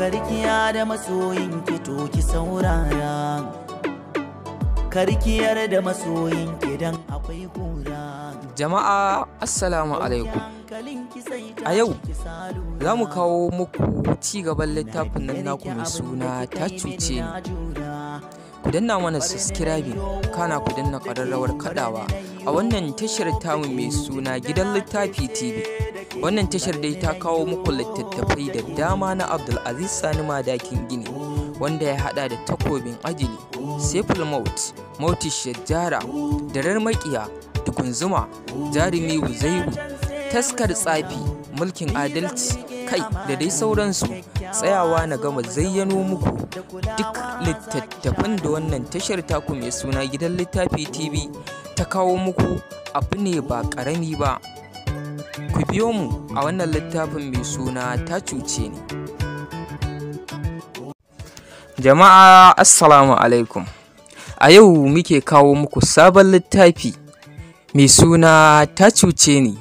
karkiya da masoyin ki to ki saurara, karkiyar da masoyin ki dan akwai kura. Jama'a assalamu alaikum. A yau za mu kawo muku ci gaban littafin nan naku mai suna ta cuce ni. Ku danna mana subscribing kana ku danna ƙararrawar kaɗawa a wannan tashar tamu mai suna Gidan Littafi TV. Wannan tashar dai ta kawo muku littattafai da dama na Abdulaziz Sani Madakin Gini, wanda ya haɗa da Takobin Ajili, Seful Maut, Mauti Shajjara, Darar Maƙiya, Dukunzuma, Jarumi Wuzairu, Taskar Tsafi, Mulkin Adalci, kai da dai sauransu. Tsayawa na gama zayyano muku duk littattafan da wannan tashar taku mai suna Gidan Littafi TV ta kawo muku abu ne ba ƙarami ba. Ku biyo mu a wannan littafin mai suna ta cuce ni. Jama'a assalamu alaikum. A yau muke kawo muku sabon littafi mai suna ta cuce ni.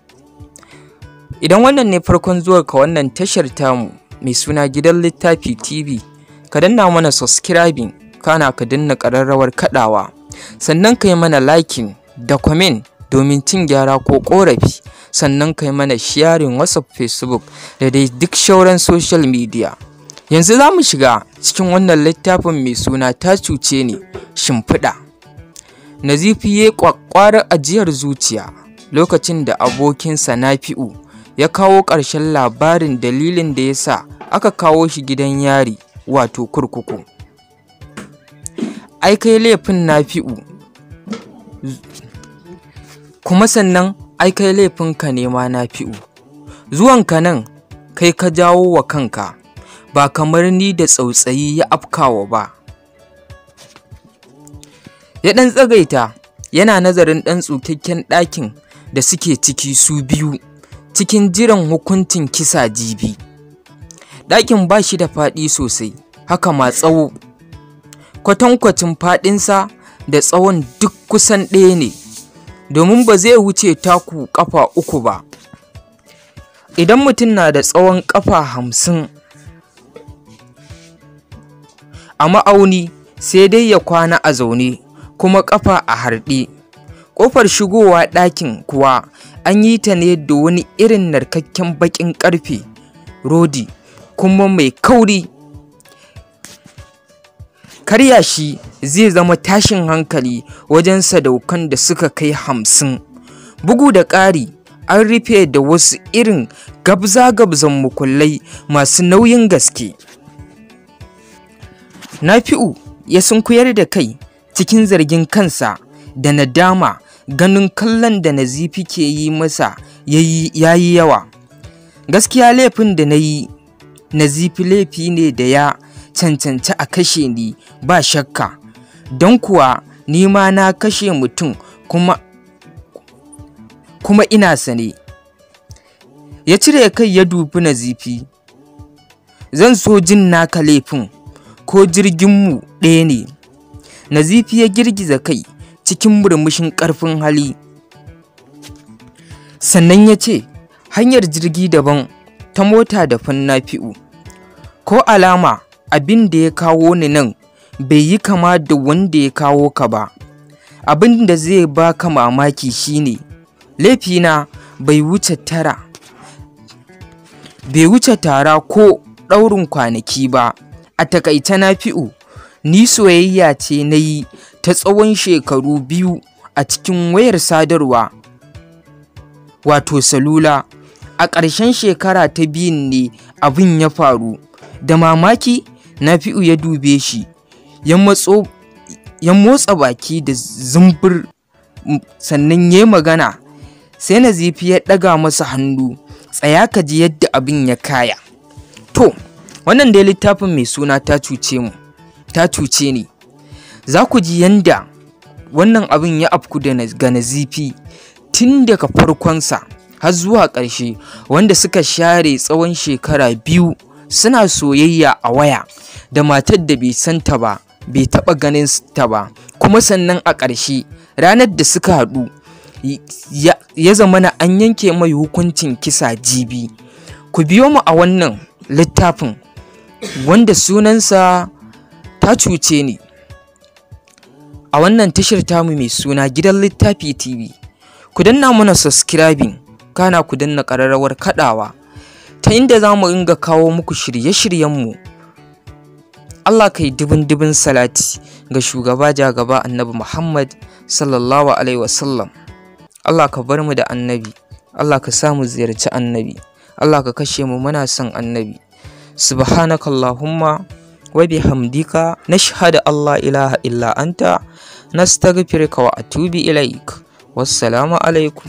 Idan wannan ne farkon zuwa ka wannan tashar tamu mai suna Gidan Littafi TV, ka danna mana subscribing kana ka danna ƙararrawar kaɗawa, sannan ka yi mana liking da comment domin cin gyara ko ƙorafi, sannan ka yi mana sharing WhatsApp, Facebook da dai duk shauran social media. Yanzu za mu shiga cikin wannan littafin mai suna ta cuce ni. Shinfida. Nazifi ya ƙwaƙƙwarar ajiyar zuciya lokacin da abokinsa Nafi'u ya kawo ƙarshen labarin dalilin da ya sa aka kawo shi gidan yari, wato kurkuku. Ai kai laifin Nafi'u, kuma sannan ai kai laifinka ne ma Nafi'u. Zuwanka nan kai ka jawo wa kanka, ba kamar ni da tsautsayi ya afkawa ba. Ya ɗan tsagaita yana nazarin ɗan tsukakken ɗakin da suke ciki su biyu, cikin jiran hukuncin kisa jibi. Ɗakin ba shi da faɗi sosai, haka ma tsawo. Kwatankwacin faɗinsa da tsawon duk kusan ɗaya ne, domin ba zai wuce taku ƙafa 3 ba. Idan mutum na da tsawon ƙafa 50 a ma'auni, sai dai ya kwana a zaune kuma ƙafa a harɗe. Ƙofar shigowa ɗakin kuwa an yi ta ne da wani irin narkakken baƙin ƙarfe rodi, kuma mai kauri. Karya shi zai zama tashin hankali wajen sadaukan da suka kai 50. Bugu da ƙari an rufe da wasu irin gabza-gabzan mukullai masu nauyin gaske. Nafi'u ya sunkuyar da kai cikin zargin kansa da nadama, ganin kallon da Nazifi ke yi masa ya yi yawa. Gaskiya laifin da na yi Nazifi laifi ne da ya cancanci a kashe ni ba shakka, don kuwa ni ma na kashe mutum kuma ina sane. Ya cire kai ya dubi Nazifi. Zan so jin naka laifin, ko jirginmu ɗaya ne? Nazifi ya girgiza kai cikin murmushin ƙarfin hali, sannan ya ce, hanyar jirgi daban, ta mota da Nafi'u. Ko alama abin da ya kawo ni nan bai yi kama da wanda ya kawo ka ba. Abin da zai baka mamaki shine laifina bai wuce tara ko ɗaurin kwanaki ba. A takaice Nafi'u, ni soyayya ce na yi ta tsawon shekaru 2 a cikin wayar sadarwa, wato salula. A ƙarshen shekara ta 2 ne abin ya faru. Da mamaki Nafi'u ya dube shi, ya motsa baki da zumbur, sannan ya yi magana. Sai Nazifi ya ɗaga masa hannu. Tsaya ka ji yadda abin ya kaya. To, wannan dai littafin mai suna ta cuce ni. Za ku ji yanda wannan abin ya afku ga Nazifi tun daga farkonsa har zuwa ƙarshe, wanda suka share tsawon shekara 2 suna soyayya a waya da matar da bai santa ba, bai taɓa ganin ta ba, kuma sannan a ƙarshe ranar da suka haɗu ya zamana an yanke mai hukuncin kisa jibi. Ku biyo mu a wannan littafin wanda sunansa ta cuce ni a wannan tashar tamu mai suna Gidan Littafi TV. Ku danna mana subscribing, kana ku danna ƙararrawar kaɗawa ta inda za mu ringa kawo muku shirye-shiryenmu. Allah kai dubin salati ga shugaba jagaba Annabi Muhammad sallallahu alaihi wasallam. Allah ka bar mu da Annabi, Allah ka samu ziyarci Annabi, Allah ka kashe mu muna son Annabi. Subhanakallahumma wa bihamdika nashhadu an la ilaha illa anta nastaghfiruka wa atubu ilaik. Wassalamu alaikum.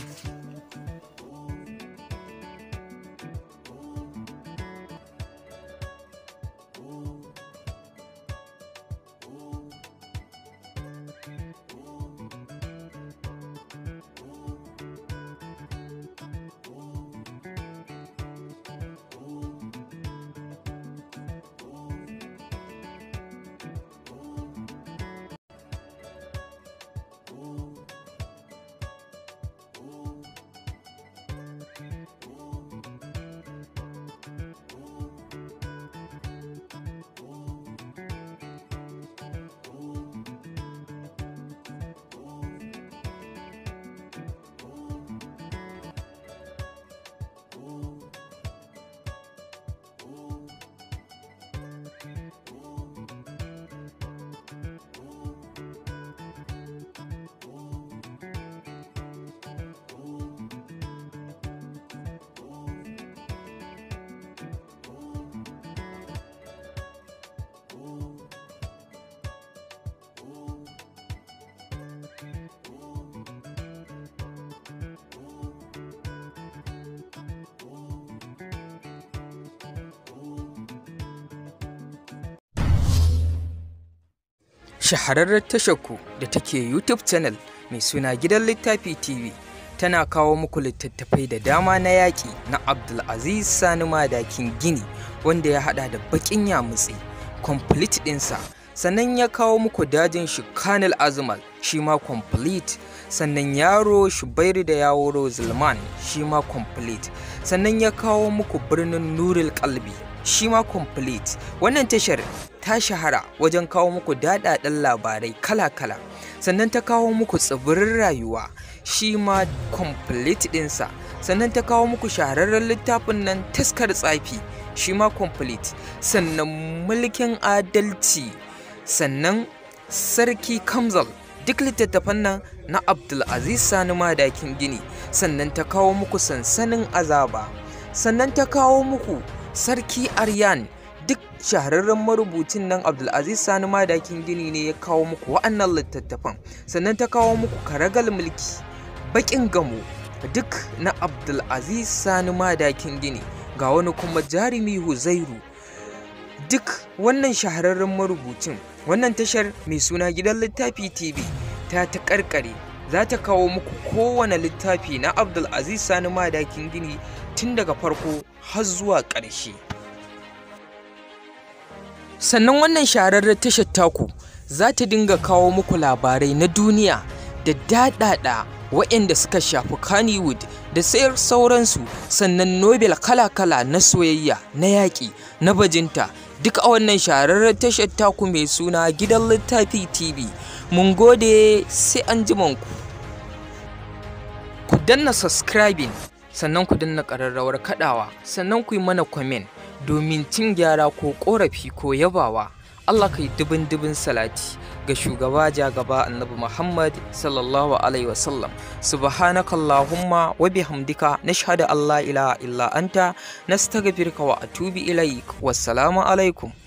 Shahararren tasharku da take YouTube channel mai suna Gidan Littafi TV tana kawo muku littattafai da dama na yaƙi na Abdulaziz Sani Madakin Gini, wanda ya haɗa da baƙin yamutse complete ɗinsa, sannan ya kawo muku dajin shi Kanal Azmal shi ma complete, sannan yaro Shubairu da yaworo Zulman shi ma complete, sannan ya kawo muku birnin Nuril Kalbi shi ma complete. Wannan tashar ta shahara wajen kawo muku daɗaɗɗen labarai kala-kala, sannan ta kawo muku tsibirin rayuwa shi ma complete ɗinsa, sannan ta kawo muku shahararren littafin nan taskar tsafi shi ma complete, sannan mulkin adalci, sannan sarki Kamzal, duk littattafan nan na Abdulaziz Sani Madakin Gini. Sannan ta kawo muku sansanin azaba, sannan ta kawo muku sarki Aryan, duk shahararren marubucin nan Abdulaziz Sani Madakin Gini ne ya kawo muku wa'annan littattafan. Sannan ta kawo muku karagal mulki, baƙin gamo, duk na Abdulaziz Sani Madakin Gini. Ga wani kuma jarumi Huzairu, duk wannan shahararren marubucin. Wannan tashar mai suna Gidan Littafi TV ta karkare za ta kawo muku kowane littafi na Abdulaziz Sani Madakin Gini tun daga farko har zuwa ƙarshe. Sannan wannan shahararren tashar taku za ta dinga kawo muku labarai na duniya da daɗaɗa waɗanda suka shafi Kannywood da sayar sauransu, sannan Nobel kala-kala na soyayya, na yaƙi, na bajinta, duk a wannan shahararren tashar taku mai suna Gidan Littafi TV. Mun gode, sai an ji manku. Ku danna subscribing, sannan ku danna ƙararrawar kaɗawa, sannan ku yi mana comment domin cin gyara ko ƙorafi ko yabawa. Allah kai dubin salati ga shugaba jagaba Annabi Muhammad sallallahu alaihi wasallam. Subhanakallahumma wa bihamdika nashhadu an la ilaha illa anta nastaghfiruka wa atubu ilaik. Wassalamu alaikum.